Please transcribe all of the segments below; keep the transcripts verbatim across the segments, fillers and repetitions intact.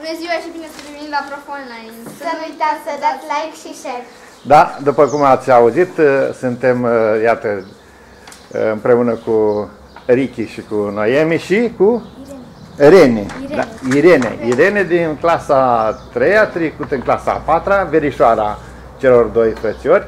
Bună ziua și bine să revenim la Prof Online. Să nu uitați să dați like și share. Da, după cum ați auzit, suntem, iată, împreună cu Ricky și cu Noemi și cu Irene. Irene. Da, Irene. Irene din clasa a treia, trecut în clasa a patra, verișoara celor doi frățiori.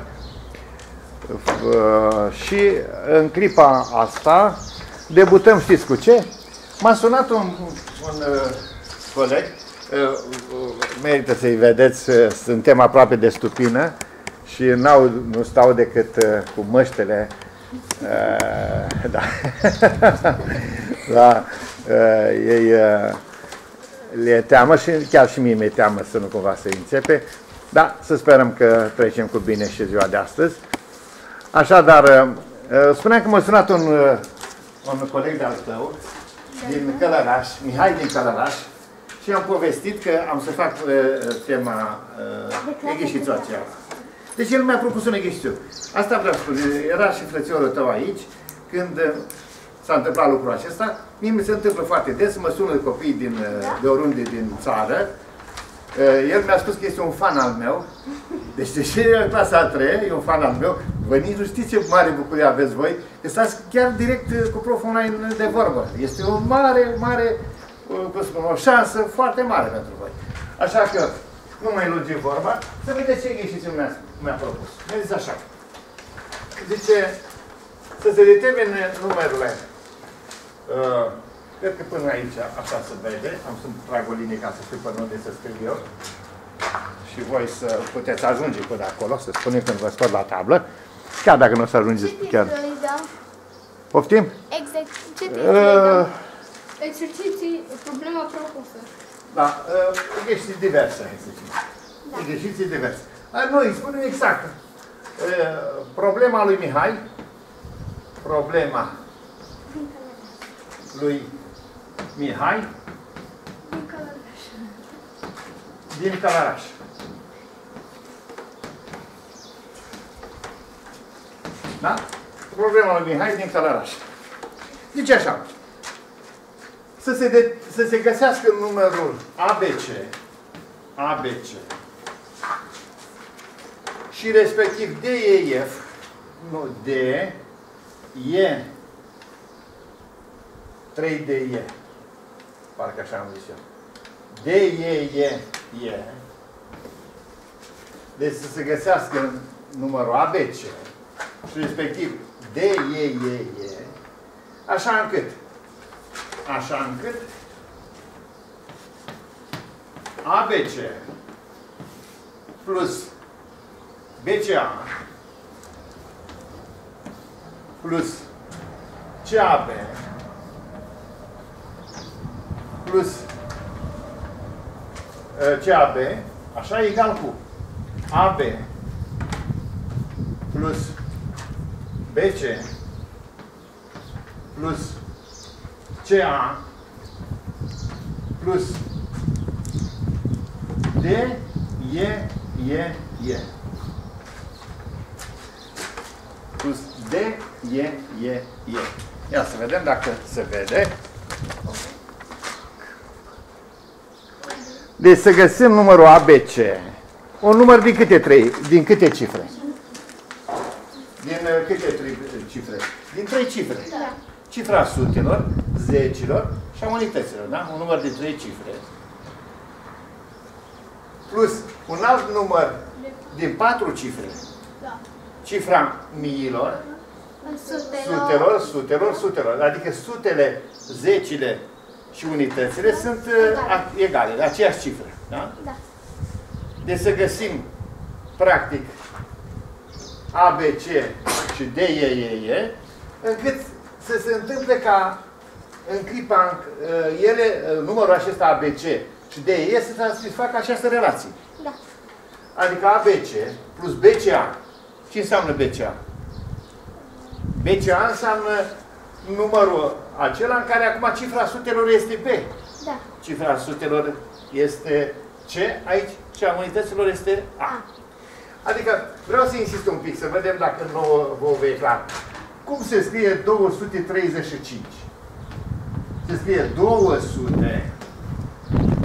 Și în clipa asta debutăm, știți cu ce? M-a sunat un, un coleg, merită să-i vedeți, suntem aproape de stupină și nu stau decât cu măștele. Da. Da. Ei le teamă și chiar și mie mi-e teamă să nu cumva să începe. Da, să sperăm că trecem cu bine și ziua de astăzi. Așadar, spuneam că m-a sunat un, un coleg de-al tău din Călăraș, Mihai din Călăraș, și am povestit că am să fac tema egheșițul aceea. Deci el mi-a propus un egheșițiu. Asta vreau să spun, era și frățiorul tău aici, când s-a întâmplat lucrul acesta. Mie mi se întâmplă foarte des, mă sună copiii din, de oriunde din țară. El mi-a spus că este un fan al meu. Deci, deși e în clasa a treia, e un fan al meu. Vă nici nu știți ce mare bucurie aveți voi, că stați chiar direct cu Prof Online de vorbă. Este o mare, mare, cum spun, o șansă foarte mare pentru voi. Așa că, nu mai lungi vorba, să vedeți ce egheșițiu mi-a propus. Mi-a zis așa. Zice, să se determine numerele. Uh, cred că până aici, așa se vede. Am să trag o linie ca să știu până unde să scriu eu. Și voi să puteți ajunge până acolo, să spunem când vă scot la tablă. Chiar dacă nu o să ajungeți chiar. Poftim? Exact. Ce uh, Exerciții, problema propusă. Da, uh, egheșiții diverse. Da. Egheșiții diverse. Uh, noi spunem exact. Uh, problema lui Mihai, problema lui Mihai Din Călăraș. din Călăraș. Da? Problema lui Mihai din Călăraș. Zice așa. Să se, de, să se găsească numărul A B C, A B C și respectiv D E F, nu, D, E, trei D E, parcă așa am zis eu. D, E, E, E. Deci să se găsească numărul A B C și respectiv D, E, E, E, așa încât, așa încât A B C plus B C A plus C A B plus C A B, așa, egal cu A B plus B C plus C A plus D, E, E, E. Plus D, E, E, E. Ia să vedem dacă se vede. Deci să găsim numărul A B C. Un număr din câte trei? Din câte cifre? Din uh, câte trei cifre? Din trei cifre. Da. Cifra sutelor, zecilor și a unităților, da? Un număr de trei cifre. Plus un alt număr din patru cifre. Da. Cifra miilor, Sutelor. sutelor, sutelor, sutelor. Adică sutele, zecile și unitățile sunt egale, egale de aceeași cifră. Da? Da. Deci să găsim, practic, A B C și D E E E, încât să se întâmple ca în clipa ele, numărul acesta A B C și D E E să satisfacă această relație. Da. Adică A B C plus B C A. Ce înseamnă B C A? B C A înseamnă numărul acela în care acum cifra sutelor este B. Da. Cifra sutelor este C aici și a unităților este A. A. Adică vreau să insist un pic, să vedem dacă nu vă vei clar. Cum se scrie două sute treizeci și cinci? Se scrie două sute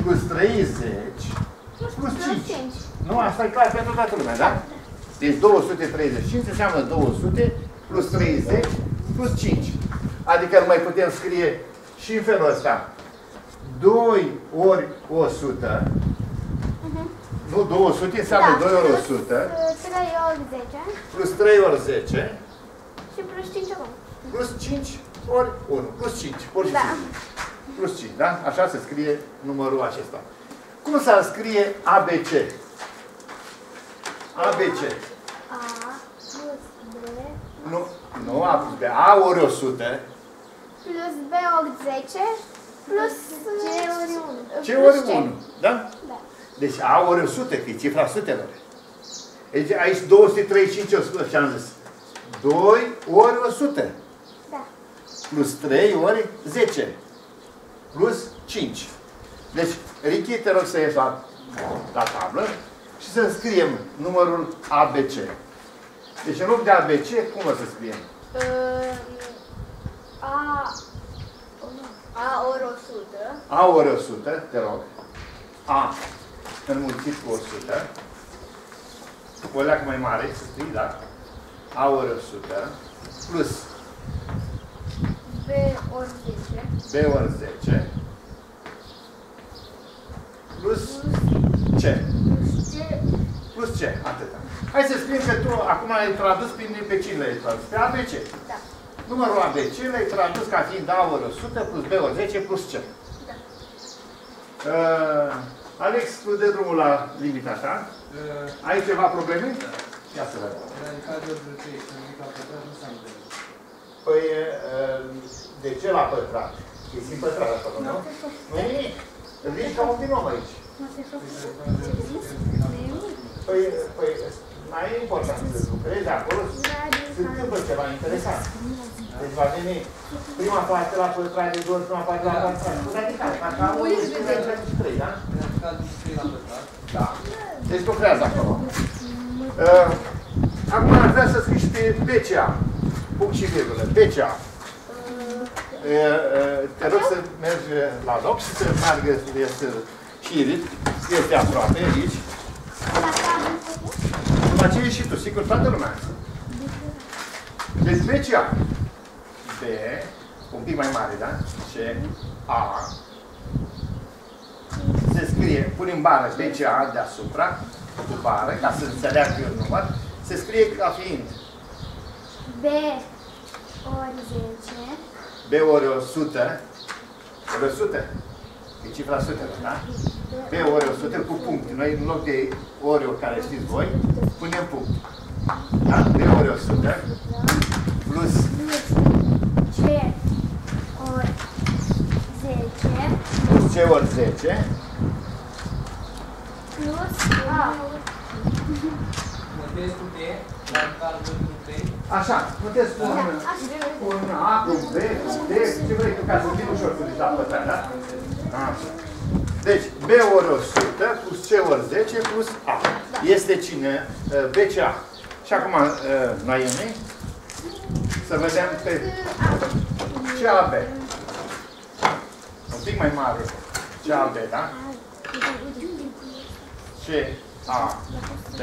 plus treizeci plus cinci. Nu, asta e clar pentru toată lumea, da? Deci două sute treizeci și cinci înseamnă două sute plus treizeci plus cinci. Adică îl mai putem scrie și în felul ăsta. doi ori o sută. Nu, două sute înseamnă Da, doi ori plus, o sută. trei ori zece Plus trei ori zece. și plus cinci acum. Plus cinci ori unu. Plus cinci. Pur și Da. simplu. Plus cinci, da? Așa se scrie numărul acesta. Cum s-ar scrie A B C? A B C. A plus B Nu, nu A plus B. A ori o sută. plus B ori zece plus C ori unu. C ori unu. Da? Da. Deci A ori o sută, că e cifra sutelor. Deci aici două sute treizeci și cinci, ce am zis? doi ori o sută. Da. Plus trei ori zece. Plus cinci. Deci, Ricky, te rog să ieși la, la tablă și să scriem numărul A B C. Deci, în loc de A B C, cum o să scriem? A, A ori o sută. A ori o sută, te rog. A înmulțit cu o sută. O leacă mai mare, să scrii, da? A ori o sută. Plus B ori zece. B ori zece. Plus C. Plus C. Plus C, atâta. Hai să scriem că tu acum ai tradus prin pe cine l-ai tradus? Pe A B C. Da. Numărul A B C l-ai tradus ca fiind A ori o sută plus B ori zece plus C. Da. Uh, Alex, tu dă drumul la limita ta. Uh, Ai ceva probleme? Da. Ia să vedem. Radicalul de trei, să nimic la pătrat, nu înseamnă de rău. Păi, uh, de ce la pătrat? E sim pătrat acolo, nu? Nu e nimic. Îl ridici ca un binom aici. Păi, păi, mai e important să lucrezi acolo, se întâmplă ceva interesant. Deci va veni prima parte la pătrat de două, prima parte la pătrat. Cu radical, ca unu, doi, trei, da? Radicalul de trei la pătrat. Da. Deci lucrează acolo. Uh, acum aș vrea să scrii și pe B C A. Punct și virgulă. B C A. Uh, uh, te rog să mergi la loc și să meargă, este și Irit, este aproape aici. Numai ce ești și tu, sigur, toată lumea. Deci B C A. B, un pic mai mare, da? C, A. Se scrie, punem bară B C A deasupra, cu bară, ca să înțeleagă eu număr. Se scrie ca fiind B ori zece. B ori o sută, ori o sută, e cifra sutelor, da? B ori o sută cu punct. Noi, în loc de ori care știți voi, punem punct. Da? B ori o sută plus C ori zece plus C ori zece plus A. Notezi cu D, radicalul de trei. Așa, puteți spune un A cu B, cu D, ce vrei tu, ca să fii ușor cu niște apătări, da? Așa. Deci, B ori o sută plus C ori zece plus A. Este cine? B C A. Și acum, Noemi, să vedem pe C A B. Un pic mai mare. C A B, da? C A B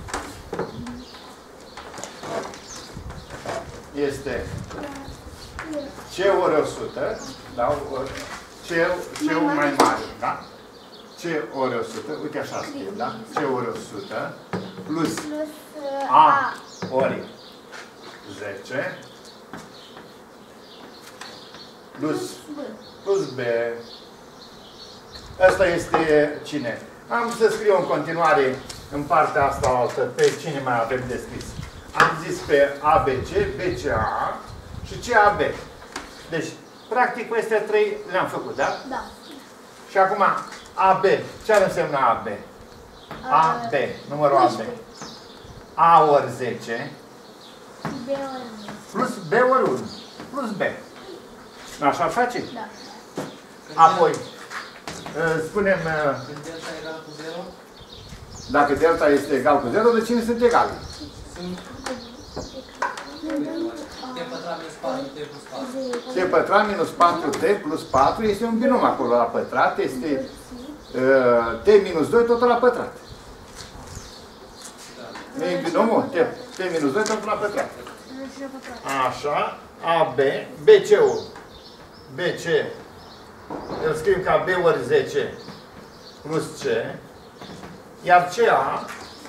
este C ori o sută, da? C, C mai mare, da? C ori o sută, uite așa scriem, da? C ori o sută plus Plus A ori zece plus, plus B. Asta este cine? Am să scriu în continuare în partea asta altă pe cine mai avem de scris. Am zis pe A B C, B C A și C A B. Deci, practic, peste trei le-am făcut, da? Da. Și acum, A B. Ce ar însemna A B? A B. Numărul A B. A ori zece B ori unu. plus B ori unu. Plus B. Așa face? Da. Apoi, spunem, Când delta e egal cu zero, dacă delta este egal cu zero, de cine sunt egale? sunt T pătrat minus patru, T plus patru. T pătrat minus patru T plus patru este un binom acolo la pătrat, este uh, T minus doi totul la pătrat. Da. Nu, nu, T, T minus doi totul la pătrat. și la pătrat. Așa, A B, B C-ul. B C, îl scriem ca B ori zece plus C, iar C A,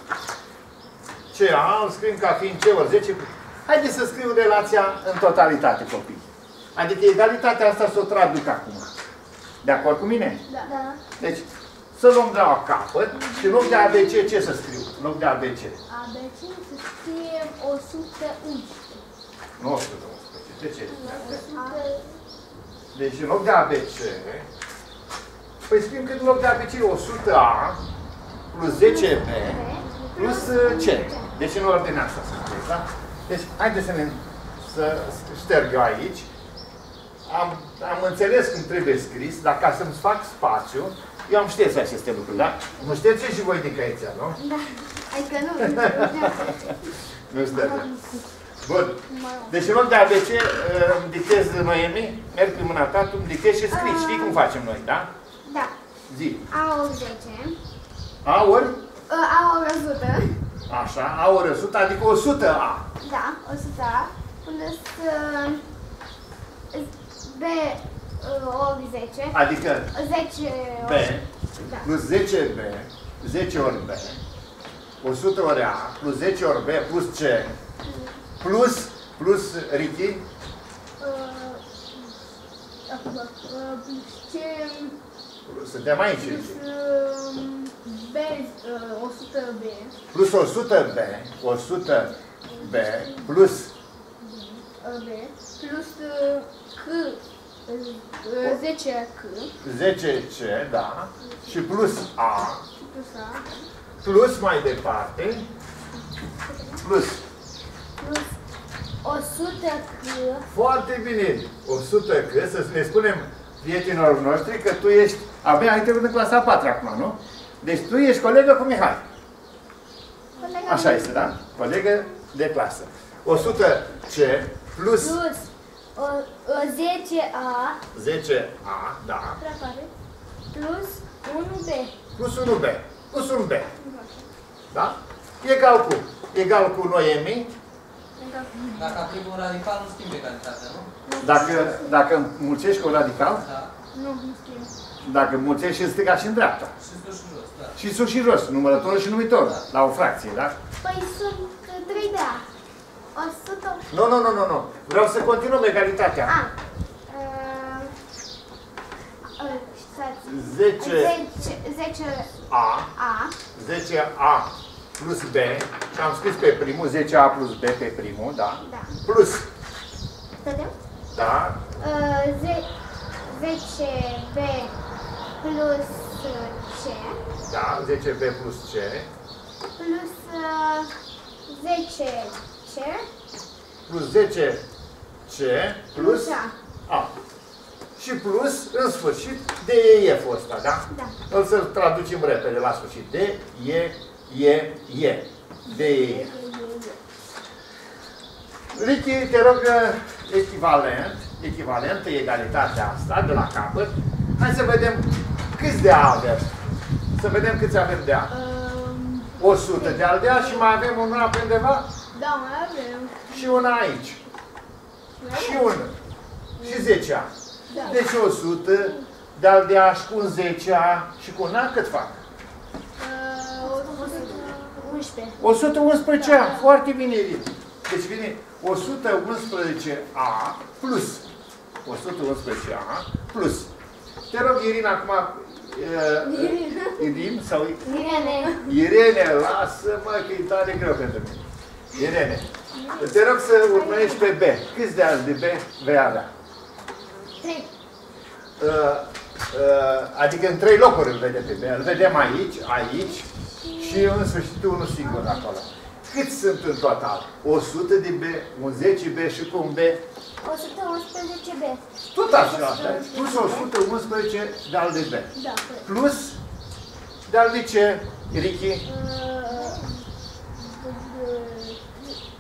C A îl scriem ca fiind C ori zece. Haideți să scriu relația în totalitate, copii. Adică egalitatea asta să o traduc acum. De acord cu mine? Da. Da. Deci, să luăm de la capăt și în loc de A B C, ce să scriu? În loc de A B C. A B C să scrie o sută unsprezece. Nu o sută unsprezece. De ce? o sută... Deci în loc de A B C, păi scriem că în loc de A B C e o sută A plus zece B plus C. Deci în ordinea asta să scrieți, da? Deci, haideți să, ne, să șterg eu aici. Am, am înțeles cum trebuie scris, dar ca să-mi fac spațiu, eu am șters aceste lucruri, da? Nu ștergeți și voi din caiția, nu? Da. Adică nu. Nu șterge. Bun. Deci în loc de A B C îmi dictez Noemi, merg pe mâna ta, tu îmi dictezi și scrii. Știi cum facem noi, da? Da. Zi. A ori zece. A ori? A ori o sută. Așa, A ori o sută, adică o sută A. Da, o sută A. Plus uh, B uh, ori zece. Adică zece B ori... Da. plus zece B, zece ori B, o sută ori A, plus zece ori B, plus C, plus, plus Ricky, Uh, acum, uh, plus ce... suntem aici, Plus Ricky. uh, B, uh, o sută B. Plus o sută B, o sută B, plus uh, B. Plus uh, C, uh, zece C. zece C, da, și plus A, Plus A. plus mai departe, plus, Plus o sută C. foarte bine, o sută C, să ne spunem prietenilor noștri că tu ești, abia ai trecut în clasa a patra acum, nu? Deci tu ești colegă cu Mihai. Colega Așa mea. este, da? Colegă de clasă. o sută C plus Plus o, o zece A. zece A, da, Plus unu B. plus unu B, plus un B, da? Egal cu, egal cu Noemi, Dacă aprig un radical, nu schimbi egalitatea, nu? dacă, dacă mulțești cu un radical, Da. Nu, nu știu. dacă mulțești și în stânga și în dreapta. Și sus și jos, da. Și sus și jos, numărătorul și numitorul, la o fracție, da? Păi sunt trei de A. o sută... Nu, nu, nu, nu, nu. Vreau să continuăm egalitatea. A. Uh, uh, stați. zece zece, zece A, A. zece A plus B, și am scris pe primul, zece A plus B pe primul, da? Da. Plus, Vedem? da? Uh, ze, zece B plus C. Da, zece B plus C, Plus uh, zece C. plus zece C, plus A. A. Și plus, în sfârșit, D E F-ul ăsta, da? Da. Îl să-l traducem repede la sfârșit. D E E E. D E F. Ricky, te rog, echivalent, echivalent, egalitatea asta de la capăt. Hai să vedem câți de A avem. Să vedem câți avem de A. Um, o sută de al de A și mai avem una pe undeva da, mai avem. și una aici. Și una. Și zece A. Da. Deci o sută de al de A și cu un zece A și cu un A cât fac? Uh, o sută unsprezece. o sută unsprezece A. Foarte bine, Irina. Deci vine o sută unsprezece A plus o sută unsprezece A plus. Te rog, Irina, acum uh, Irin sau Irene. Irene, lasă-mă că e tare greu pentru mine. Irene, te rog să urmărești pe B. Câți de azi de B vei avea? trei. Uh, uh, adică în trei locuri îl vedem pe B. Îl vedem aici, aici și în sfârșit unul singur acolo. Cât sunt în total? o sută de B, un zece B și cu un B. o sută unsprezece B. Tot așa, așa. Plus o sută unsprezece de al de B. Da. Plus de al de C, Ricky?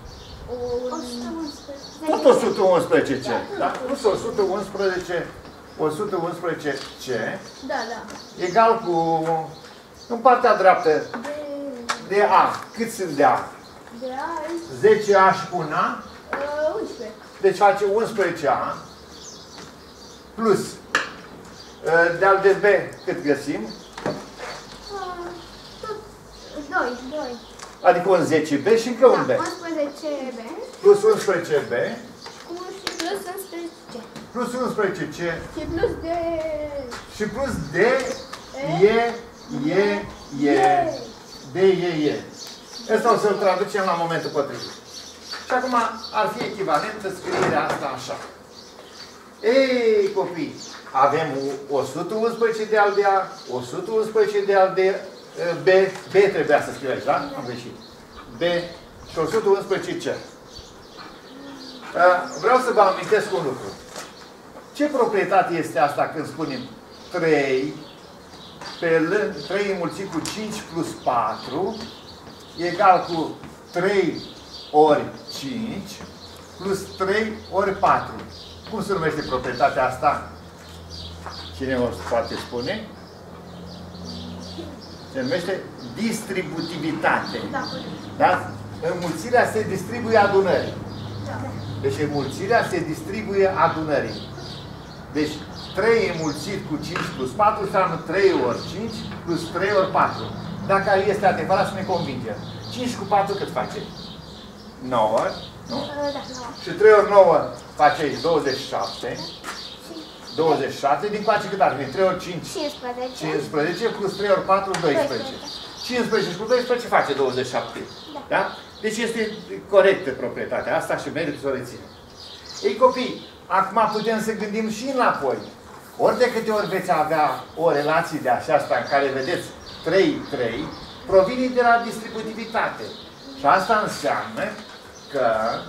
o sută unsprezece. Tot o sută unsprezece C. Da? Plus o sută unsprezece o sută unsprezece C Da, da. egal cu, în partea dreaptă, De, de A. Cât sunt de A? de A, zece A și un A. uh, unsprezece. Deci face unsprezece A plus uh, de-al de B cât găsim? Uh, tot, doi, doi. Adică un zece B și încă un B. Da, unsprezece B. Plus unsprezece B Cu și plus unsprezece C. plus unsprezece C Și plus de... și plus D E E E D E E. Asta o să-l traducem la momentul potrivit. Și acum ar fi echivalentă scrierea asta așa. Ei, copii, avem o sută unsprezece de al de A, o sută unsprezece de al de B, B trebuia să scriu aici, da? Am greșit. B și o sută unsprezece C. Vreau să vă amintesc un lucru. Ce proprietate este asta când spunem trei, pe lângă trei înmulțit cu cinci plus patru, egal cu trei ori cinci plus trei ori patru. Cum se numește proprietatea asta? Cine o poate spune? Se numește distributivitate. Da, Da? Înmulțirea se distribuie adunării. da. Deci înmulțirea se distribuie adunării. Deci trei înmulțit cu cinci plus patru înseamnă trei ori cinci plus trei ori patru. Dacă este adevărat, să ne convingem. cinci cu patru cât face? nouă, nu? Uh, da, nouă. Și trei ori nouă face aici douăzeci și șapte. douăzeci și șapte, din coace cât ar fi? trei ori cinci, cincisprezece. cincisprezece, plus trei ori patru, doisprezece. cincisprezece și cu doisprezece face douăzeci și șapte. Da. Da? Deci este corectă proprietatea asta și merită să o reținem. Ei, copii, acum putem să gândim și înapoi. Ori de câte ori veți avea o relație de așa asta în care vedeți trei, trei, provine de la distributivitate. Și asta înseamnă că,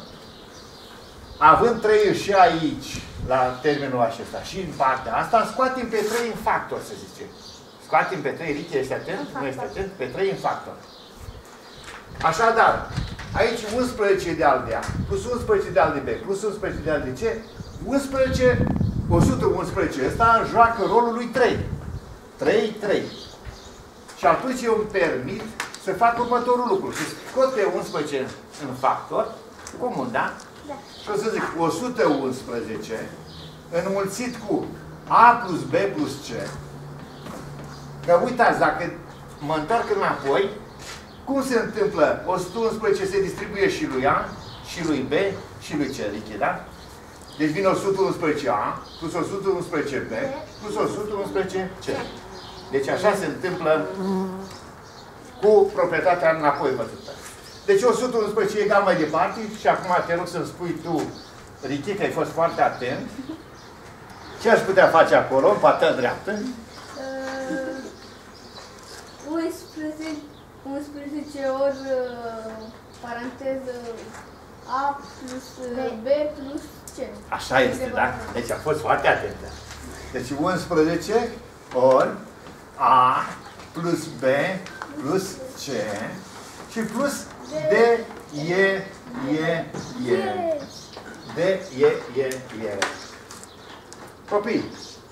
având trei și aici, la termenul acesta, și în partea asta, scoatem pe trei în factor, să zicem. Scoatem pe trei, Ricky, ești atent? Nu ești atent? Pe trei în factor. Așadar, aici unsprezece de al de A, plus unsprezece de al de B, plus unsprezece de al de C, unsprezece, o sută unsprezece, ăsta joacă rolul lui trei. trei, trei. Și atunci eu îmi permit să fac următorul lucru. Să scot pe unsprezece în factor, comun, da? Da. Și o să zic o sută unsprezece înmulțit cu A plus B plus C. Că uitați, dacă mă întorc înapoi, cum se întâmplă? o sută unsprezece se distribuie și lui A, și lui B, și lui C, Ricky, da? Deci vine o sută unsprezece A, plus o sută unsprezece B, plus o sută unsprezece C. Deci așa se întâmplă cu proprietatea înapoi văzută. Deci o sută unsprezece egal mai departe și acum te rog să-mi spui tu, Ricky, că ai fost foarte atent. Ce aș putea face acolo, în partea dreaptă? Uh, unsprezece, unsprezece ori uh, paranteză A plus uh, B plus C. Așa este, da? Deci a fost foarte atentă. Deci unsprezece ori A plus B plus C și plus D, E, E, E. D, E, E, E. Copii,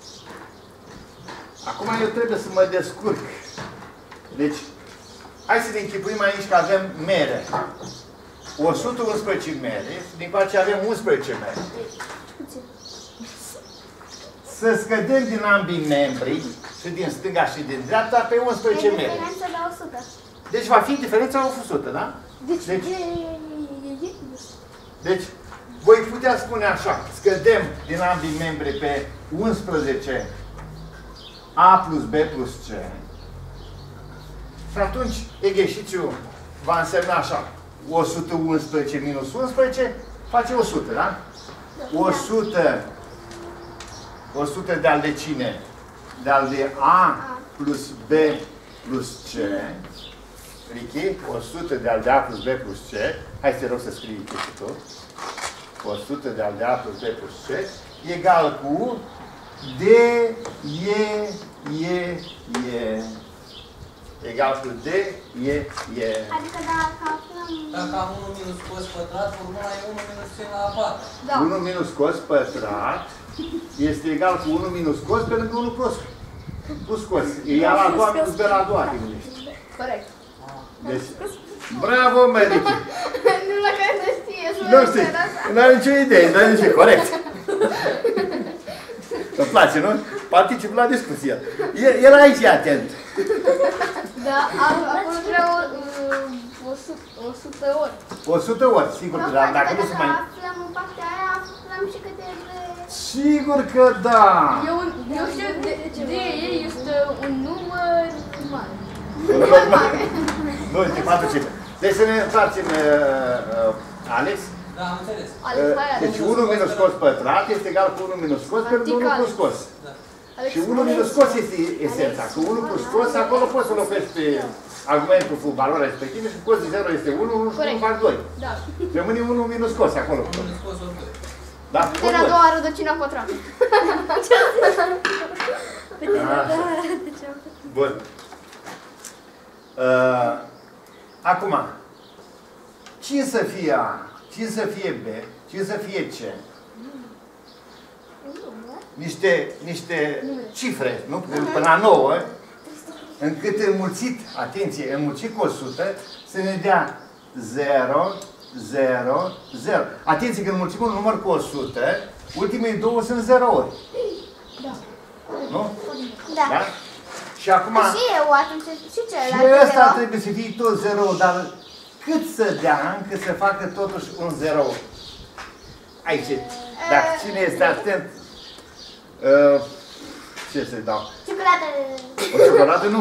acum eu trebuie să mă descurc. Deci, hai să ne închipuim aici că avem mere. o sută unsprezece mere, din care avem unsprezece mere. Să scădem din ambii membri, și din stânga și din dreapta, pe unsprezece E mere. diferența de o sută. Deci va fi diferența o sută, da? Deci, Deci, e, e, e, deci voi putea spune așa, scădem din ambii membri pe unsprezece A plus B plus C. Și atunci exercițiul va însemna așa, o sută unsprezece minus unsprezece face o sută, da? o sută, o sută de al de cine? De al de A plus B plus C. Ricky, o sută de al de A plus B plus C. Hai să te rog să scrii și tu. o sută de al de A plus B plus C egal cu D, E, E, E. Egal cu D, E, E. adică dacă aflăm... Dacă am unu minus cos pătrat, formula e unu minus c la a patra. Da. unu minus cos pătrat este egal cu unu minus scos pe lângă unu plus. Plus scos. E ea la a doua minus B la a doua, te gândești. Corect. Deci, bravo, medici! Nu la care să știe, să Nu știi, nu are nicio idee, nu are nicio, corect. Îmi place, nu? Particip la discuție. El, el aici e atent. Da, acolo vreau uh, o sută ori. o sută ori, sigur, dar dacă nu se mai... aflăm în partea aia, aflăm și câteva... Sigur că da! Eu, eu știu, de, de ei este un număr mare. Nu, de patru cifre. Deci să ne întoarcem, uh, uh, Alex. Da, am înțeles. Alex, hai, Alex. Deci unu minus scos pătrat este egal cu unu minus scos pe unu plus scos. Da. Alex, Și unu minus scos este esența. Cu unu plus scos, acolo poți să locuiești pe argumentul cu valoarea respectivă și cos de zero este unu, unu și unu fac doi. Da. Rămâne unu minus scos acolo. unu minus scos ori doi. Da? De la a doua rădăcină pătrată. Bun. Uh, acum, cine să fie A, cine să fie B, cine să fie C? Niște, niște cifre, nu? Până la nouă, încât înmulțit, atenție, înmulțit cu o sută, să ne dea zero, zero, zero. Atenție, când înmulțim un număr cu o sută, ultimele două sunt zero ori. Da. Nu? Da. Da? Și acum... Și eu atunci, și Și celălalt ăsta zero. trebuie să fie tot zero, dar cât să dea încât să facă totuși un zero? Aici, dacă cine este atent, uh, ce să-i dau? Ciocolată. O ciocolată? Nu.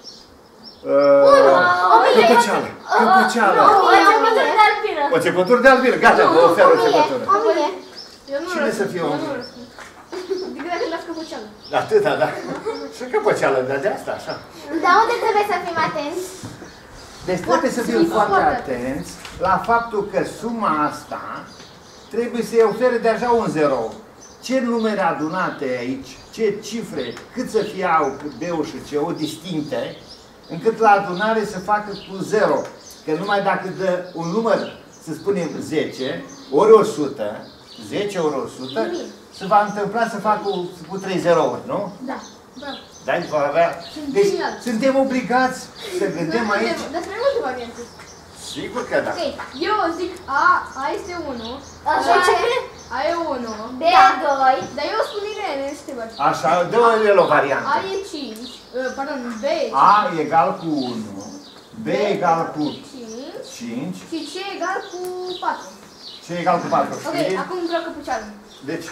Uh, căpăceală. Căpăceală. O țepătură de albină. O țepătură de albină. Gata, vă ofer o țepătură. O mie. Eu nu Cine să fie răspund, eu omul? nu răspund. Adică dacă las căpăceală. Atâta, da. Și căpăceală, dar de asta, așa. Dar unde trebuie să fim atenți? Deci trebuie să fim Sunt foarte foarte atenți la faptul că suma asta trebuie să-i ofere deja un zero. Ce numere adunate aici, ce cifre, cât să fie A, B-ul și C-ul distincte, încât la adunare să facă cu zero. Că numai dacă dă un număr, să spunem zece, ori o sută, zece ori o sută, se va întâmpla să facă cu, cu trei zerouri, nu? Da. Bravo. Da? Va avea... Deci genial. suntem obligați să gândim aici. Despre multe variante. Sigur că da. Ok, eu zic A, A este unu. Așa ce? A e unu. B doi. Dar eu spun Irene, nu știu. Așa, dă-o o variantă. A e cinci. Uh, pardon, B e cinci. A egal cu unu, B egal cu cinci. cinci, Și C egal cu patru. C egal cu patru. Ok, acum vreau căpuceală. Deci,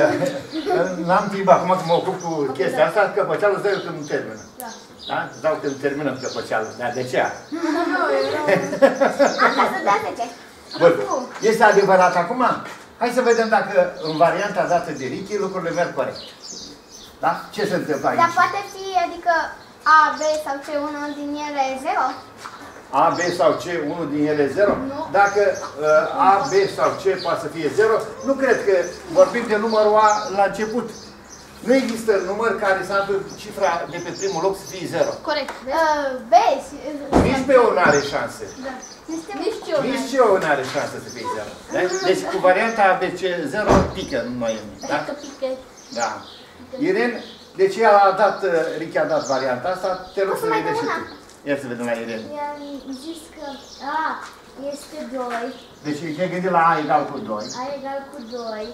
n-am timp acum că mă ocup cu chestia asta, căpăcealul îți dau eu când termină. Da. Da? Îți dau când terminăm căpăcealul. Dar de ce? Nu, eu Asta să dea zece. Bun. Este adevărat acum? Hai să vedem dacă în varianta dată de Ricky lucrurile merg corect. Da? Ce se întâmplă aici? Dar poate fi, adică A, B sau C, unul din ele e zero? A, B sau C, unul din ele zero? Nu. Dacă uh, A, B sau C poate să fie zero, nu cred că vorbim de numărul A la început. Nu există număr care să aibă cifra de pe primul loc să fie zero. corect. Uh, B și... Nici B nu are șanse. Da. Nici Nici eu. Nici C nu are șanse să fie zero. Da? Deci cu varianta A, B, C, zero pică în noi. Da? Că pică. Da. Iren, deci ea a dat, Ricky a dat varianta asta, te rog O să să mai vedeți și dăm tu. Ia să vedem la Iren. I-am zis că A este doi, Deci te gândi la A egal cu doi. A egal cu doi,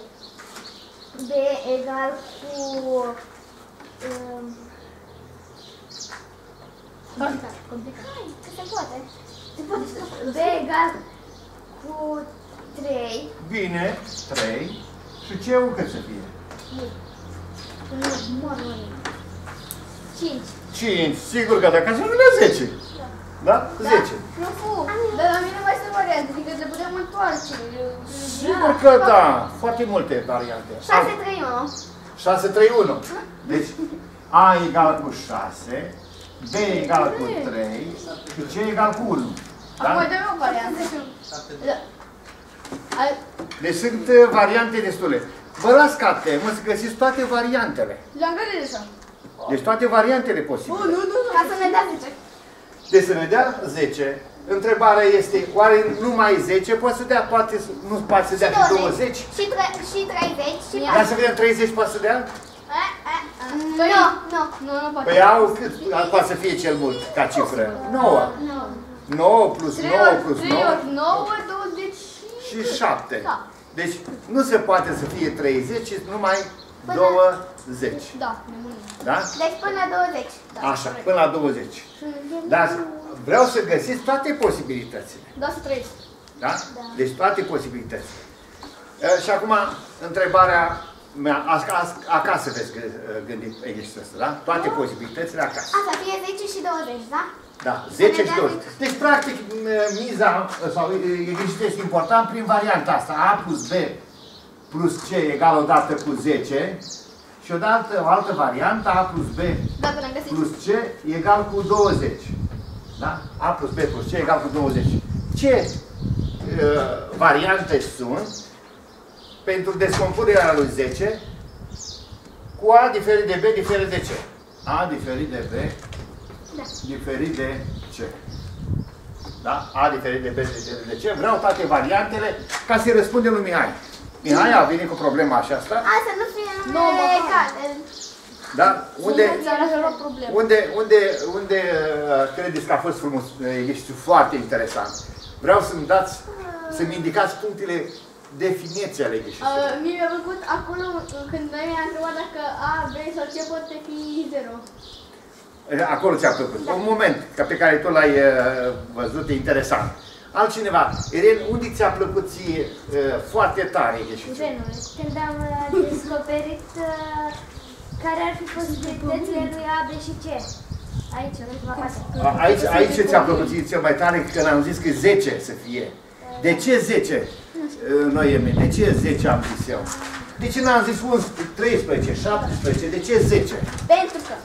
B egal cu... Um, Complicat, complicat. hai, că se poate. Se poate să... B egal cu trei, Bine, trei. Și C-ul cât să fie? nu, mor, nu, cinci. cinci. Sigur că dacă așa nu la zece. Da? zece. Nu fu, dar la mine mai sunt variante, adică le putem întoarce. Sigur că da. Foarte multe variante. șase, trei, unu. șase, trei, unu. Deci A egal cu șase, B egal cu trei și C egal cu unu. Acum Da? mai dăm o variantă. șapte, Da. Ai- Deci sunt uh, variante destule. Vă las ca temă să găsiți toate variantele. Le-am găsit deja. Deci toate variantele Oh, posibile. nu, nu, nu. Ca să ne dea zece. Deci să ne dea zece, întrebarea este, oare numai zece poate să dea? Poate, nu poate să dea și douăzeci? Și, tre- și treizeci. Și Dar să vedem, treizeci poate să dea? Nu, nu. Nu, nu poate. Păi au cât poate să fie cel mult ca cifră? nouă. nouă plus nouă plus trei nouă ori nouă, douăzeci și șapte. Da. Deci nu se poate să fie treizeci, ci numai douăzeci. Da, nebunie. Da? Deci până la douăzeci. Așa, până la douăzeci. Dar vreau să găsiți toate posibilitățile. Da, să trăiesc. Da? Deci toate posibilitățile. E, și acum, întrebarea mea, acasă veți gândi exercițiul ăsta, da? Toate posibilitățile acasă. Asta fie zece și douăzeci, da? Da, zece și douăzeci. Deci, practic, miza sau exercițiul este important prin varianta asta. A plus B plus C egal odată cu zece și odată o altă variantă, A plus B Dacă l-am găsit. plus C egal cu douăzeci. Da? A plus B plus C egal cu douăzeci. Ce uh, variante sunt pentru descompunerea lui zece cu A diferit de B diferit de C? A diferit de B Da. diferit de C. Da? A diferit de B diferit de C. Vreau toate variantele ca să-i răspundem lui Mihai. Mihai a venit cu problema aceasta. Asta nu fie Nu, numele mă, egale. Da? Unde, Ți-a rezolvat problema. unde, unde, unde uh, credeți că a fost frumos, ești foarte interesant. Vreau să-mi dați, să-mi indicați punctele definiției ale ieșirii. Uh, mie mi-a plăcut acolo când noi mi-a întrebat dacă A, B sau C poate fi zero. Acolo ți-a plăcut. Un moment ca pe care tu l-ai uh, văzut, e interesant. Altcineva, Irene, unde ți-a plăcut ție uh, foarte tare ieșirea? Când am uh, descoperit uh, care ar fi posibilitățile lui A, B și C. Aici, la patru. Aici, aici ți-a plăcut ție cel mai tare când am zis că zece să fie. De ce zece? Noemi, de ce zece am zis eu? De ce n-am zis unsprezece, treisprezece, șaptesprezece? De ce zece? Pentru că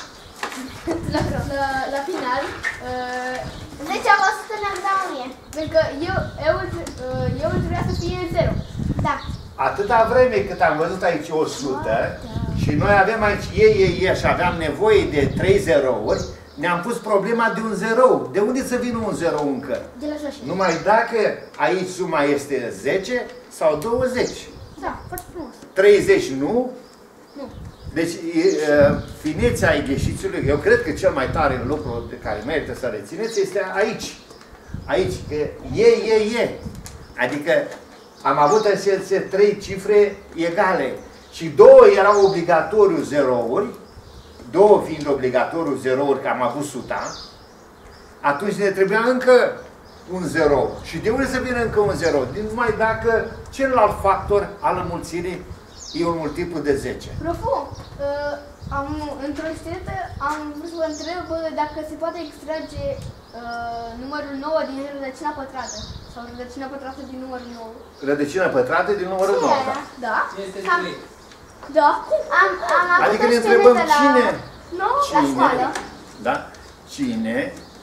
La, la, la final, uh, zece a fost să ne-am dat mie. pentru că eu, eu, uh, eu trebuia să fie zero. Da. Atâta vreme cât am văzut aici o sută și noi avem aici e, e, e și aveam nevoie de trei zerouri, ne-am pus problema de un zero. De unde să vină un zero încă? De la jos. Numai dacă aici suma este zece sau douăzeci. Da, foarte frumos. treizeci nu? Nu. Deci, e, finețea exercițiului, eu cred că cel mai tare lucru de care merită să rețineți este aici. Aici, că e, e, e. Adică am avut aceste trei cifre egale și două erau obligatoriu zerouri, două fiind obligatoriu zerouri, că am avut suta, atunci ne trebuia încă un zero. Și de unde să vină încă un zero? Numai dacă celălalt factor al înmulțirii e un multiplu de zece. Profu, uh, am, într-o știință am vrut să vă întreb uh, dacă se poate extrage uh, numărul nouă din rădăcina pătrată. Sau rădăcina pătrată din numărul nouă. Rădăcina pătrată din numărul nouă, da. Da? Este Am- trei. Da. Am, am avut Adică o ne întrebăm știință la... cine, Nu? La școală. da? Cine,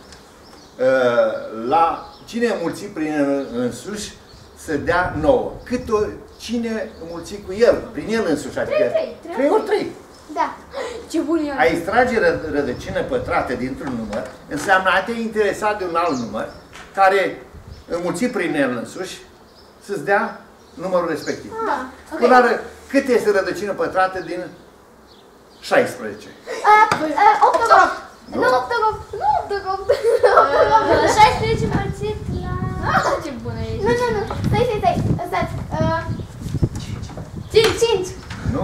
uh, la, cine înmulți prin însuși să dea nouă. Cât o, cine înmulți cu el, prin el însuși, adică Trei, trei, trei. trei ori trei. Da. Ce bun e. A extrage ră- rădăcină pătrată dintr-un număr înseamnă a te interesa de un alt număr care înmulți prin el însuși să-ți dea numărul respectiv. Da. Okay. Clar, cât este rădăcină pătrată din șaisprezece? opt opt. Nu, opt opt. Nu, opt opt. șaisprezece împărțit la... Ah, ce bună e. Nu, nu, nu. Stai, stai, stai. Stați. Uh, cinci. cinci. Nu.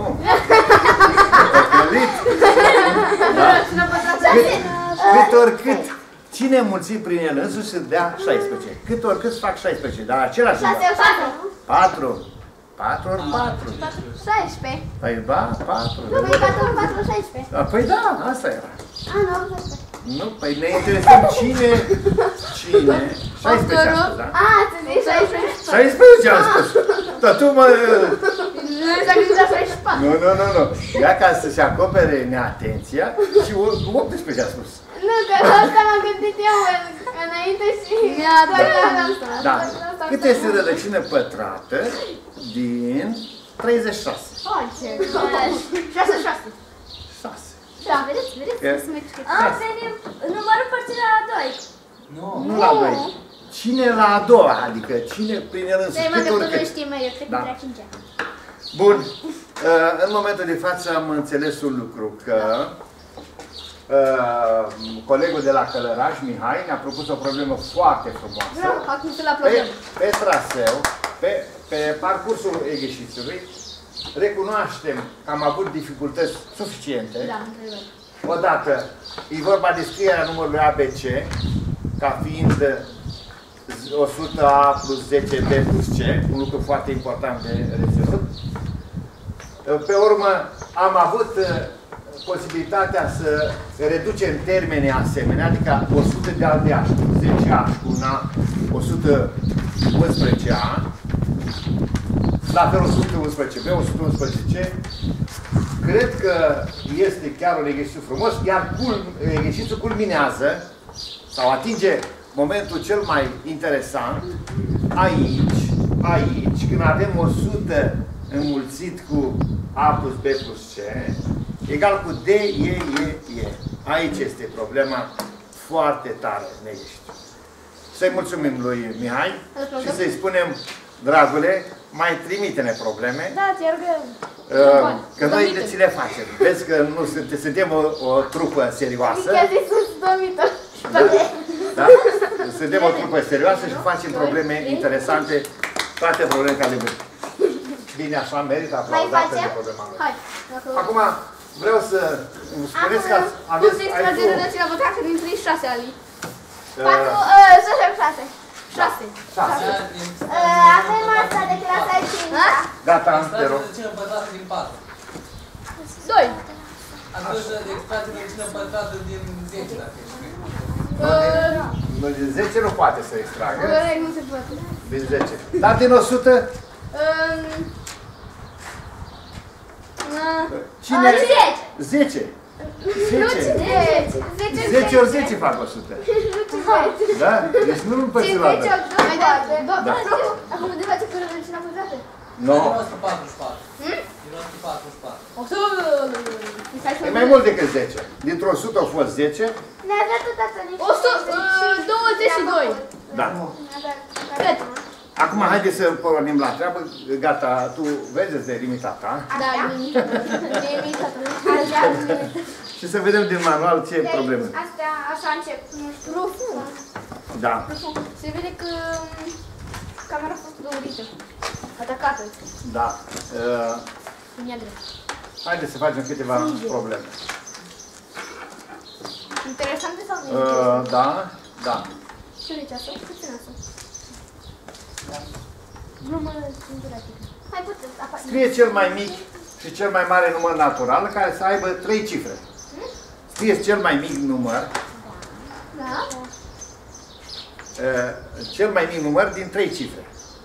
Păcălit. Da. Rădăcina pătrată. Cât, cât ori cât, cine înmulți prin el însuși să dea șaisprezece? Cât ori cât fac șaisprezece? Dar același șase număr. ori patru. patru. patru ori patru. șaisprezece. Păi ba, patru. Nu, păi patru ori patru, șaisprezece. Da, păi da, asta era. A, nu, șaisprezece. Nu, păi ne interesăm cine, cine, șaisprezece am spus, da? A, să zici șaisprezece. șaisprezece am spus. Dar tu mă... Nu s-a gândit la șaizeci și patru. Nu, nu, nu, nu. Ia ca să se acopere neatenția și optsprezece a spus. Nu, că la asta m-am gândit eu în- înainte și... Mi-a dat asta. Da. Cât este rădăcină pătrată din treizeci și șase? Face. șase, șase. șase. Da, vedeți, vedeți? Că- Să mă explic. A, venim numărul împărțit la doi. Nu. Nu la doi. Cine la a doua, adică cine prin el însuși, Dai, mă, cât că ori tu nu cât. știi, mai eu cred că Da. trebuie a cincea. Bun. Uh, În momentul de față am înțeles un lucru, că uh, colegul de la Călăraș, Mihai, ne-a propus o problemă foarte frumoasă. Vreau, acum să la Pe, problemă. pe traseu, pe, pe parcursul Egheșițului, recunoaștem că am avut dificultăți suficiente. Da, întrebări. Odată, e vorba de scrierea numărului A B C, ca fiind o sută A plus zece B plus C, un lucru foarte important de reținut. Pe urmă, am avut posibilitatea să reducem termene asemenea, adică o sută de al de A cu zece A cu una o sută unsprezece A, la fel o sută unsprezece B, o sută unsprezece C. Cred că este chiar un exercițiu frumos, iar exercițiul culminează sau atinge momentul cel mai interesant aici, aici, când avem o sută înmulțit cu A plus B plus C, egal cu D, E, E, E. Aici este problema foarte tare în exercițiu. Să-i mulțumim lui Mihai și să-i spunem, dragule, mai trimite-ne probleme. Da, ți-ar greu. Uh, că noi ți le facem. Vezi că nu suntem, suntem o, o trupă serioasă. Chiar zis sus, domită. Da? Suntem o trupă serioasă și facem probleme interesante, toate probleme care le văd. Bine, așa merită aplaudat pentru problema mea. Hai. Acum vreau să îmi spuneți că Cum aveți se aici extrage o- rădăcina pătrată din treizeci și șase ali? Patru, uh, uh, să facem șase. șase. șase. Uh, avem asta de clasa cinci. Gata, te rog. Extrage rădăcină pătrată din patru. doi. Atunci extrage rădăcină pătrată din zece, dacă ești. Nu, din zece nu poate să extragă. Corect, nu se poate. Din zece. Dar din o sută, Um, cine? zece. zece. zece. zece. zece ori zece fac o sută. Da? Deci nu împărți la doi. Mai da, da, Da. acum de face cu rădăcina pătrată. Nu. Din o sută patruzeci și patru. Din o sută patruzeci și patru. o sută. E mai mult decât zece. Dintr-o sută au fost zece. Ne-a dat odată niște o sută douăzeci și doi. Da. Cred. Acum haideți să pornim la treabă. Gata, tu vezi de limita ta. Da, e limitată. E limitată. Și să vedem din manual ce e problemă. Astea, așa încep, nu știu. Profund. Da. Se vede că um, camera a fost dorită. Atacată. Da. Uh, Neagră. haideți să facem câteva probleme. Interesante sau nu? Uh, da. Da. Ce de ceasă? Cât ține asta? Nu mă singuratică. Hai puteți, apa. Scrie cel mai mic și cel mai mare număr natural care să aibă trei cifre. Scrieți cel mai mic număr, Da? uh, cel mai mic număr din trei cifre.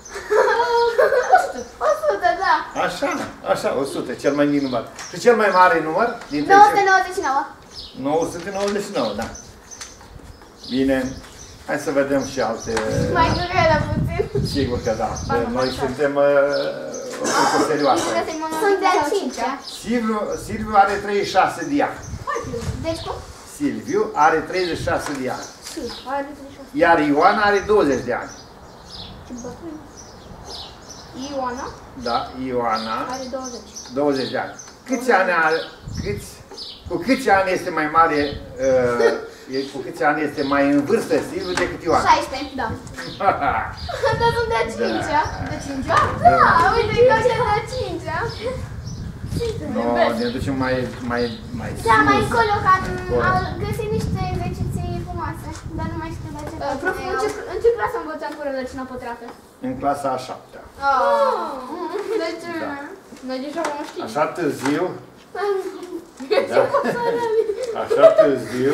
o sută, da. Așa, așa, o sută, cel mai mic număr. Și cel mai mare număr din trei nouă sute cifre. nouăzeci și nouă. nouă sute nouăzeci și nouă, da. Bine. Hai să vedem și alte... Mai greu puțin. Sigur că da. Noi suntem uh, o trupă serioasă. Sunt de a cincea. Silviu, Silviu are treizeci și șase de ani. Deci cum? Silviu are treizeci și șase de ani. Are treizeci și șase. Iar Ioana are douăzeci de ani. Ce bătrân. Ioana Da, Ioana, are douăzeci. douăzeci de ani. Câți ani are, câți, cu câți ani este mai mare, uh, e- cu câți ani este mai în vârstă Silviu decât Ioana? șaisprezece, da. Dar sunt de a cincea. De a cincea? Da, uite că e de a cincea. No, ne ducem mai, mai, mai Da, mai sus. încolo, că am Bun. am găsit niște exerciții frumoase, dar nu mai știu de ce. Uh, Prof, în ce, în ce clasă învățăm cu rădăcina pătrată? În clasa a șaptea. Oh. Deci, Da. noi deja vom ști. Așa târziu, da, așa târziu,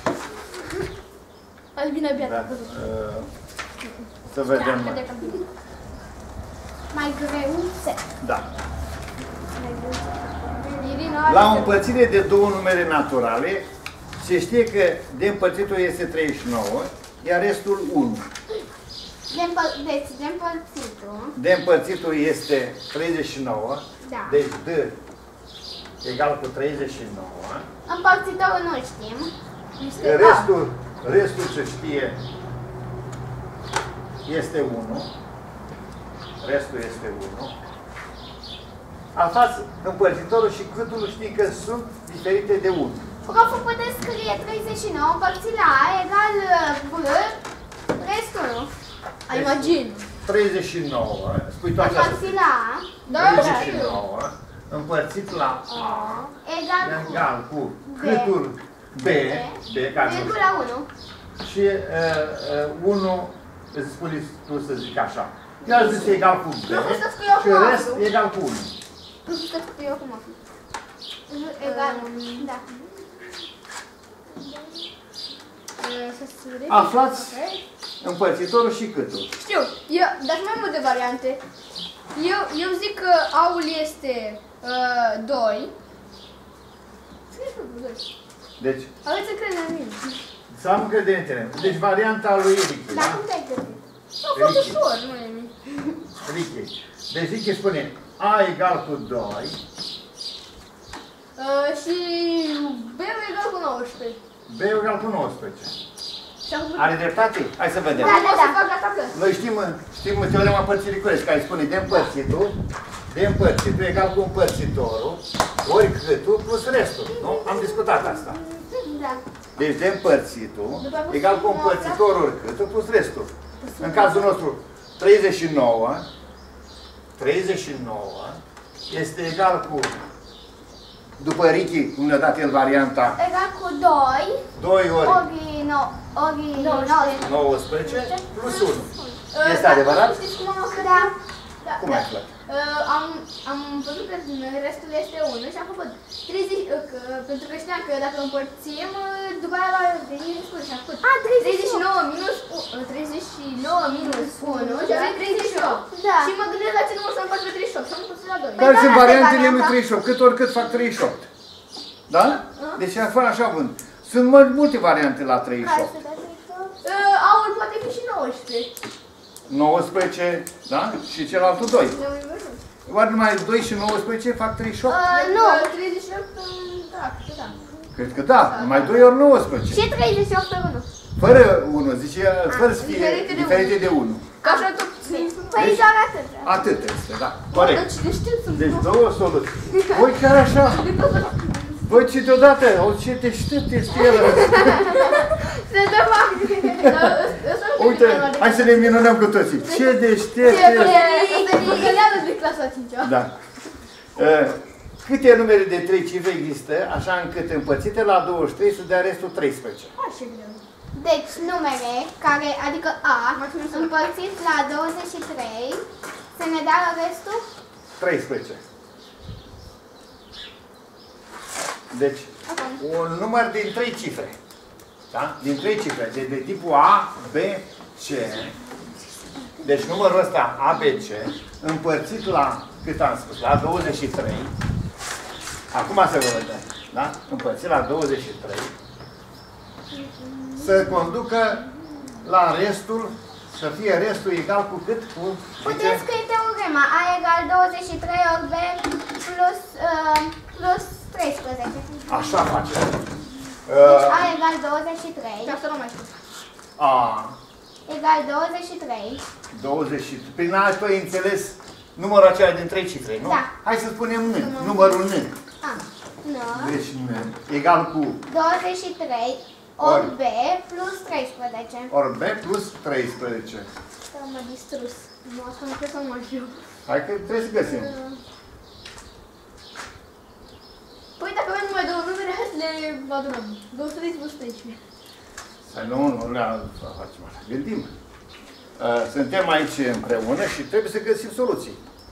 Albina Beata. da, uh, să vedem, Mai greu, se. da. Irina La o are... împărțire de două numere naturale, se știe că de împărțitul este treizeci și nouă, iar restul unu. De împăl- deci, de împărțitul. De împărțitul este treizeci și nouă, Da. deci D egal cu treizeci și nouă. Împărțitorul nu știm. Este A. Restul, restul se știe, este unu, restul este unu. Aflați împărțitorul și câtul știi că sunt diferite de unu. Proful puteți scrie treizeci și nouă împărțit la A egal B, restul nu. Imagine. treizeci și nouă, spui toate astea. Împărțit la A, treizeci și nouă împărțit la A egal cu egal cu câtul B, B care nu virgula unu. și uh, uh, unu, îți spune tu să zic așa. Iar zis egal cu B și rest egal cu unu. Nu știu să scriu eu cum a fi. Egal, da. Aflați împărțitorul și câtul. Știu, eu, dar și mai multe variante. Eu, eu zic că A-ul este uh, doi. Deci, aveți încredere în mine. să am încredere în tine. Deci varianta lui Ricky, Dar da? cum te-ai gândit? A fost ușor, nu e mie. Ricky. Deci Ricky spune A egal cu doi. Uh, și B-ul egal cu nouăsprezece. B egal cu nouăsprezece. Și am făcut... Are dreptate? Hai să vedem. Da, da, da. Să fac atacă. Noi știm, știm teorema împărțirii curești, care spune de împărțitul, de împărțitul egal cu împărțitorul, ori câtul plus restul. Nu? Am discutat asta. Da. Deci de împărțitul egal cu împărțitorul ori câtul plus restul. În cazul nostru, treizeci și nouă, treizeci și nouă este egal cu, după Ricky, cum ne-a dat el varianta, Egal cu doi. doi ori Ori nouăsprezece. nouăsprezece plus unu. Uh, Este da, adevărat? Știți cum am aflat? Da. Da, Cum da. ai aflat? Uh, am, am văzut că restul este unu și am făcut treizeci, uh, că, pentru că știam că dacă împărțim, uh, după aia va veni restul și am făcut A, treizeci și nouă minus, uh, treizeci și nouă minus unu și avem treizeci și opt. Da. Și mă gândesc la ce număr să împart pe treizeci și opt și am pus la doi. Care da, sunt asta e variantele lui varianta. treizeci și opt? Cât ori cât fac treizeci și opt? Da? Deci fără așa vând. Sunt mult- multe variante la treizeci și opt. Uh, aul poate fi și nouăsprezece. nouăsprezece, da? Și celălalt doi. Oare numai doi și nouăsprezece fac treizeci și opt? Uh, nu. treizeci și opt, da, cred că da. Cred că da, numai doi ori nouăsprezece. Și treizeci și opt pe unu. Fără unu, zice, fără să fie diferite de diferite de unu. Ca așa tot. Păi doar atât. Atât este, da. Corect. Deci de știu sunt. Deci două soluții. Voi chiar așa. Voi ce deodată, o ce deștept este el. Se dă fac. Uite, hai să ne minunăm cu toții. Ce deștept Ce este. găleală de clasa a cincea. Da. Uh, Câte numere de trei cifre există, așa încât împărțite la douăzeci și trei să dea restul treisprezece? Așa greu. Deci numere care, adică A, împărțit la douăzeci și trei, să ne dea restul? treisprezece. Deci, un număr din trei cifre. Da? Din trei cifre. De, de tipul A, B, C. Deci numărul ăsta A, B, C, împărțit la, cât am spus, la douăzeci și trei. Acum se vă vedem. Da? Împărțit la douăzeci și trei. Să conducă la restul, să fie restul egal cu cât? Cu, Puteți scrie teorema A egal douăzeci și trei ori B plus, uh, plus treisprezece. Așa face. Deci Uh, A egal douăzeci și trei, Și asta nu mai știu. A, egal douăzeci și trei. douăzeci. Prin asta ai înțeles numărul acela din trei cifre, nu? Da. Hai să spunem N, numărul N. A, nu. Deci N egal cu douăzeci și trei ori B plus treisprezece. ori B plus treisprezece. Asta m-a distrus. Nu, asta nu cred că nu mai știu. Hai că trebuie să găsim. Păi dacă avem numai două numere, hai să le adunăm. două sute treizeci plus treisprezece. Să nu, nu le facem așa. Gândim. Uh, Suntem aici împreună și trebuie să găsim soluții.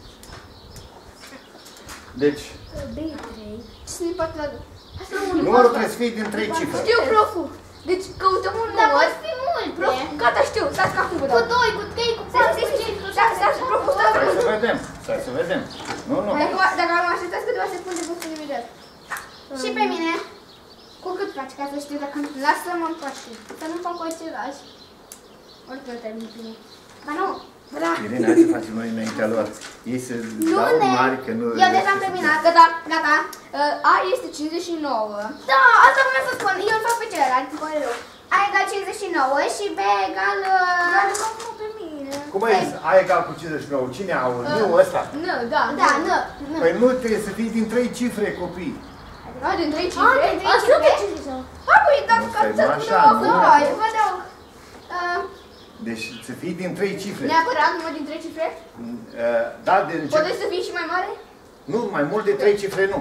Deci, B trei. Și ne poate la... Hai să luăm unul. numărul trebuie să fie din trei cifre. Știu, proful. Deci căutăm un Dar număr. pot fi multe. Prof, gata, știu. Stați că acum vă Cu dau. doi, cu trei, cu patru, cu cinci, cu Stați, șase. stați, proful, stați. Stai să vedem. Stai să vedem. Nu, nu. Dacă, dacă am așteptat câteva secunde, vă spun imediat. Și pe mine? Cu cât faci ca să știu dacă... Lasă-mă în paște. Să nu fac același. Oricum nu termin primul. Ba nu. Da. Irina, hai să facem noi înaintea lor. Ei se Nu, dau ne. mari că nu... Eu deja am terminat. Gata, gata. Uh, A este cincizeci și nouă. Da, asta vreau să spun. Eu îl fac pe celălalt. A egal cincizeci nouă și B egal... Dar nu pe mine. Cum ai zis? A egal cu cincizeci și nouă. Cine au? Nu ăsta. Nu, da. Da, nu. nu. Păi nu trebuie să fii din trei cifre, copii. A, din trei A, cifre? din trei Asta cifre? e cifre. Hai, păi, dacă Nu stai, să mă, așa, nu nu. da, eu vă dau. Uh, Deci să fii din trei cifre. Neapărat numai din trei cifre? Uh, Da, de încep. Poate să fie și mai mare? Nu, mai mult de trei cifre nu.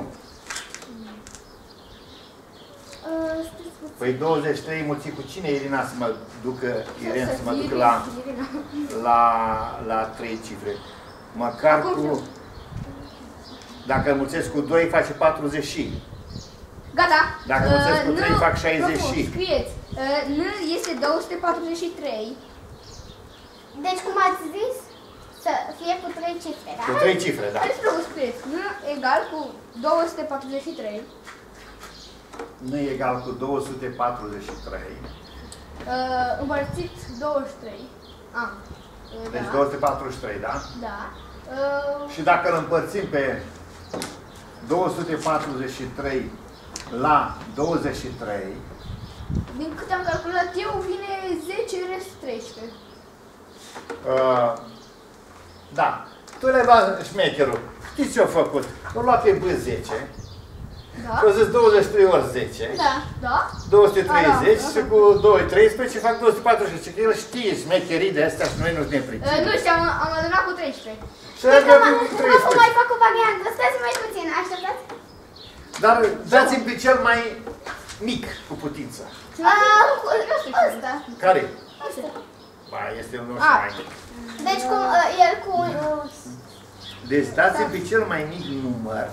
uh, stați puțin. Păi douăzeci și trei mulțit cu cine, Irina, să mă ducă, Irina, să mă fie ducă la, Irina. la, la trei cifre. Măcar Acum cu... Dacă îl mulțesc cu doi, face patruzeci și. Gata. Dacă Uh, mulțesc cu trei, nu, fac șaizeci nu, și. Scrieți. Uh, N este două sute patruzeci și trei. Deci cum ați zis? Să fie cu trei cifre, da? Cu trei cifre, da. Haideți să vă scrieți. N egal cu două sute patruzeci și trei. Nu e egal cu două sute patruzeci și trei. Uh, împărțit douăzeci și trei. Ah, uh, Deci da. două sute patruzeci și trei, da? Da. Uh, Și dacă îl împărțim pe două sute patruzeci și trei la douăzeci și trei, din câte am calculat eu, vine zece rest treisprezece. uh, da, tu le-ai luat șmecherul. Știți ce-a făcut? A luat pe B zece, Da? și a zis douăzeci și trei ori zece, Da. Da? două sute treizeci A, da. și cu doi, treisprezece, fac două sute patruzeci și cinci. Că el știe șmecherii de astea și noi nu ne Uh, pricim. nu știu, am, am adunat cu treisprezece. Și a dat cu Acum treisprezece. mai fac o variantă. Stați mai puțin, așteptați? Dar dați-mi pe cel mai mic cu putință. Uh, cu ăsta. Care? Ăsta. Ba, este unul A. și mai mic. Deci cum uh, el cu... Deci dați-mi pe cel mai mic număr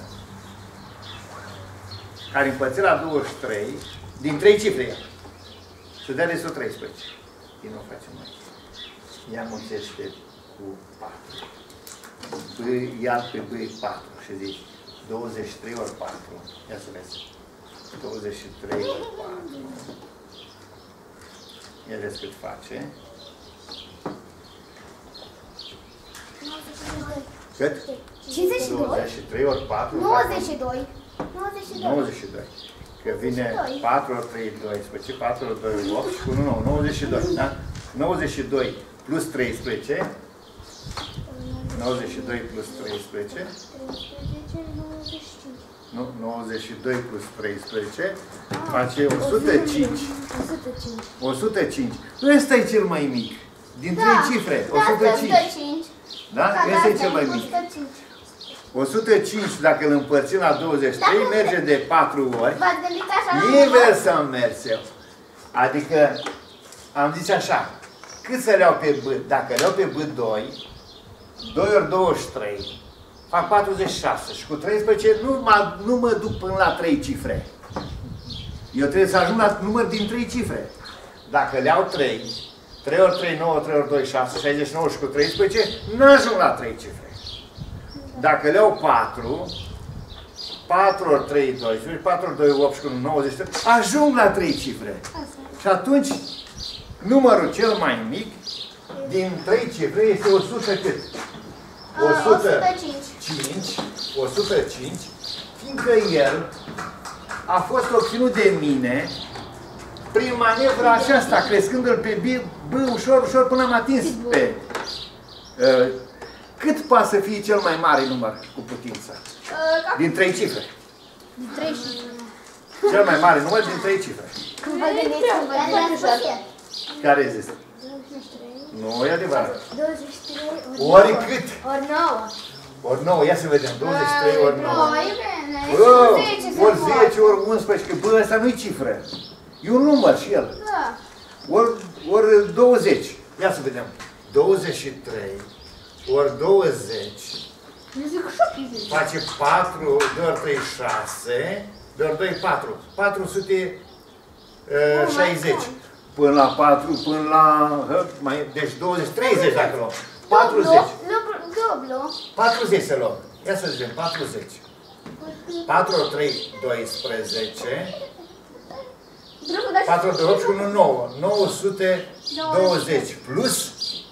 care împărțit la douăzeci și trei, din trei cifre, să dea restul treisprezece. Ei nu o facem mai. Ea mulțește cu patru. B, ia pe B patru și zici douăzeci și trei ori patru. Ia să vezi. douăzeci și trei ori patru. Ia vezi cât face. Cât? cincizeci și doi? douăzeci și trei ori patru. nouăzeci și doi. nouăzeci și doi. nouăzeci și doi. Că vine patru ori trei, doisprezece, patru ori doi, opt și cu unu, nouă, nouăzeci și doi, da? nouăzeci și doi plus treisprezece, nouăzeci și doi plus treisprezece, treisprezece, nouăzeci și cinci. nu, nouăzeci și doi plus treisprezece, face o sută cinci. o sută cinci. o sută cinci. Ăsta e cel mai mic, din trei cifre, o sută cinci. Da? Ăsta e cel mai mic. o sută cinci, dacă îl împărțim la douăzeci și trei, merge de patru ori. V-ați gândit așa la Invers am mers eu. Adică, am zis așa, cât să le iau pe B? Dacă le iau pe B doi, doi ori douăzeci și trei, fac patruzeci și șase și cu treisprezece nu mă, nu mă duc până la trei cifre. Eu trebuie să ajung la număr din trei cifre. Dacă le iau trei, trei ori trei, nouă, trei ori doi, șase, șaizeci și nouă și cu treisprezece, nu ajung la trei cifre. Dacă le iau patru, patru ori trei, doisprezece, patru ori doi, opt și cu unu, nouăzeci și trei, ajung la trei cifre. Și atunci, numărul cel mai mic din trei cifre este o sută cât? o sută cinci. o sută cinci, fiindcă el a fost obținut de mine prin manevra aceasta, crescându-l pe B, B ușor, ușor, până am atins pe... Uh, cât poate să fie cel mai mare număr cu putință? Uh, Din trei cifre. din trei și... Cel mai mare număr din trei cifre. Când vă gândiți, când vă gândiți. Care este? Nu, e adevărat. douăzeci și trei Ori cât? Ori nouă. Ori nouă, ia să vedem. douăzeci și trei ori nouă. Nu, e bine. Bă, zece se ori poate. zece, ori unsprezece, că bă, ăsta nu-i cifră. E un număr și el. Da. Ori, ori douăzeci. Ia să vedem. douăzeci și trei ori douăzeci Eu zic șaptezeci. face patru, doi ori trei, șase, doi ori doi, patru. patru sute șaizeci. Până la patru, până la... hă, mai, deci douăzeci, treizeci dacă luăm. patruzeci. Dublu. patruzeci să luăm. Ia să zicem, patruzeci. patru ori trei, doisprezece. patru ori doi, opt și unu, nouă. nouă sute douăzeci plus,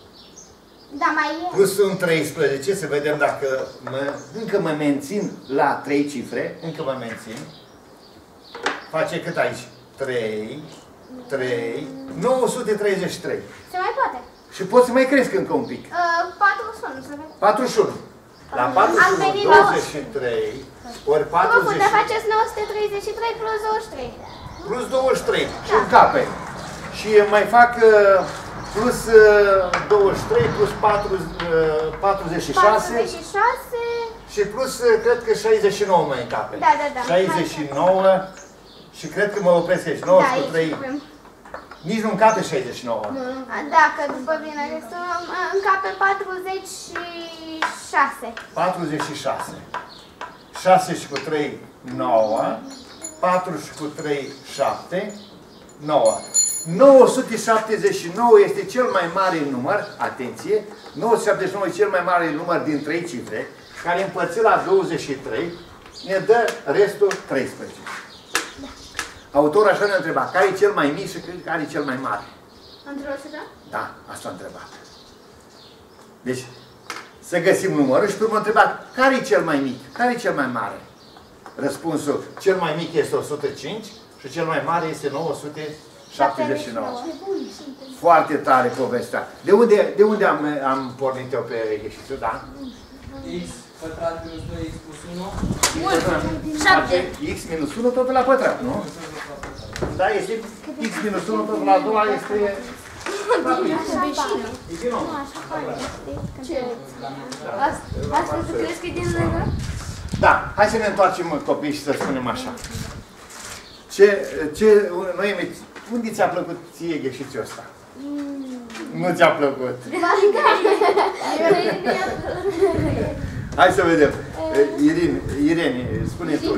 Da, mai e. plus un treisprezece, să vedem dacă mă, încă mă mențin la trei cifre, încă mă mențin. Face cât aici? trei, trei, nouă sute treizeci și trei. Se mai poate. Și poți să mai cresc încă un pic. Uh, patruzeci și unu, să vedem. patruzeci și unu. La Am patruzeci și unu, venit douăzeci și trei, ori Vă patruzeci putea faceți nouă sute treizeci și trei plus douăzeci și trei. plus douăzeci și trei și un capet. Și mai fac uh, plus uh, douăzeci și trei plus patruzeci, uh, patruzeci și șase patruzeci și șase. și plus uh, cred că șaizeci și nouă mai încape. Da, da, da. șaizeci și nouă și cred că mă opresc aici. nouă Da, cu aici trei. avem. Nici nu încape șaizeci și nouă. Dacă după bine restul, încape patruzeci și șase. patruzeci și șase. șase și cu trei, nouă. patru și cu trei, șapte. nouă. nouă sute șaptezeci și nouă este cel mai mare număr, atenție, nouă sute șaptezeci și nouă este cel mai mare număr din trei cifre, care împărțit la douăzeci și trei ne dă restul treisprezece. Autorul așa ne-a întrebat, care e cel mai mic și care e cel mai mare? Într-o Da, asta a întrebat. Deci, să găsim numărul și pe urmă a întrebat, care e cel mai mic, care e cel mai mare? Răspunsul, cel mai mic este o sută cinci și cel mai mare este nouă sute șaptezeci și nouă. Foarte tare povestea. De unde, de unde am, am pornit eu pe ieșitul, da? X pătrat minus doi x plus unu. șapte. X minus unu totul la pătrat, nu? Da, este X minus unu totul la a doua este... E din nou. Asta tu crezi că e din lângă? Da, hai să ne întoarcem copii și să spunem așa. Ce, ce, noi, unde ți-a plăcut ție gheșițiul ăsta? Nu ți-a plăcut. Hai să vedem. Irene, Irene, spune tu.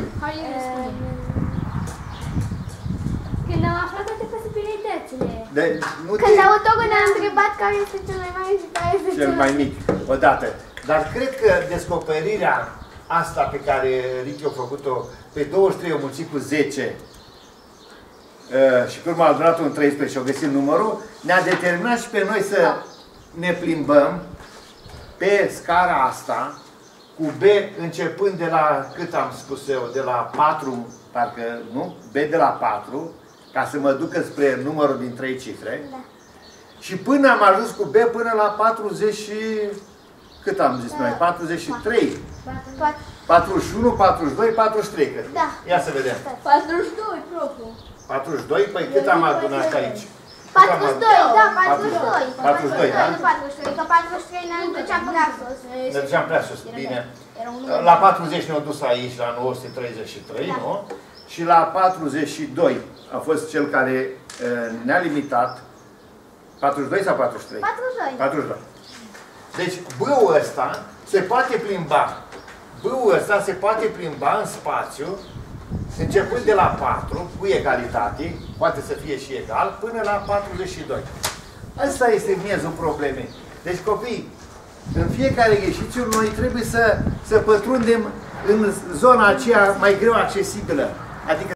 Când am aflat toate posibilitățile. De, nu Când te... autorul ne-a întrebat care este cel mai mare și care este Cel mai mic, odată. Dar cred că descoperirea asta pe care Ricky a făcut-o pe douăzeci și trei o mulțit cu zece uh, și pe urmă a durat un treisprezece și au găsit numărul, ne-a determinat și pe noi să ne plimbăm pe scara asta cu B începând de la, cât am spus eu, de la patru, parcă, nu? B de la patru, ca să mă ducă spre numărul din trei cifre. Da. Și până am ajuns cu B până la patruzeci și... Cât am zis noi? patruzeci și trei. patruzeci și unu, patruzeci și doi, patruzeci și trei, cred. Da. Ia să vedem. patruzeci și doi, propriu. patruzeci și doi? Păi cât am adunat aici? patruzeci și doi, da, patruzeci și doi. patruzeci și doi, da? Nu patruzeci și trei, că patruzeci și trei ne duceam prea sus. Ne duceam prea sus, bine. Era un număr. La patruzeci ne-au dus aici, la nouă sute treizeci și trei, Da. nu? Și la patruzeci și doi a fost cel care uh, ne-a limitat. patruzeci și doi sau patruzeci și trei? patruzeci și doi. patruzeci și doi. Deci B-ul ăsta se poate plimba. B-ul ăsta se poate plimba în spațiu, începând de la patru, cu egalitate, poate să fie și egal, până la patruzeci și doi. Asta este miezul problemei. Deci, copii, în fiecare ieșițiu noi trebuie să, să pătrundem în zona aceea mai greu accesibilă. Adică